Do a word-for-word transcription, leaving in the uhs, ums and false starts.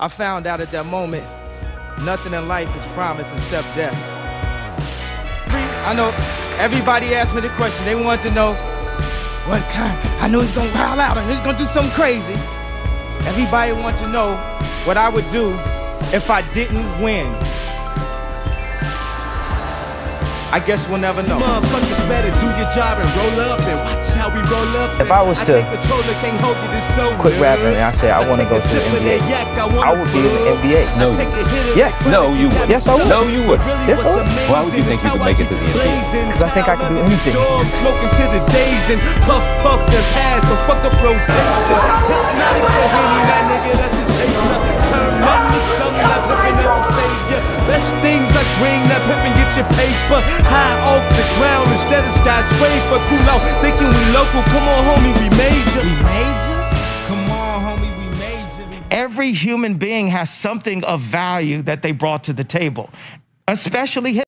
I found out at that moment, nothing in life is promised except death. I know everybody asked me the question. They wanted to know, what kind? I know he's gonna growl out and he's gonna do something crazy. Everybody wanted to know what I would do if I didn't win. I guess we'll never know. Motherfuckers better do your job and roll up and watch how we roll up. If I was to quit rapping and I say I want to go to the N B A, I would be in the N B A. No, yes. No, you would. Yes, I would. No, you would. Yes, I would. Why would you think you could make it to the N B A? Because I think I can do anything. Smoking to the days and puff, puff, and pass the fuck up rotation. Hypnotic for Henny, that nigga, that's a chaser. Turn nothing to something, that Pippin as a savior. Best things like green, that Pippin get your paper. High off the ground instead of skyscraper. Cool out, thinking we local. Come on, homie, we major. We major? Come on, homie, we major. Every human being has something of value that they brought to the table, especially hip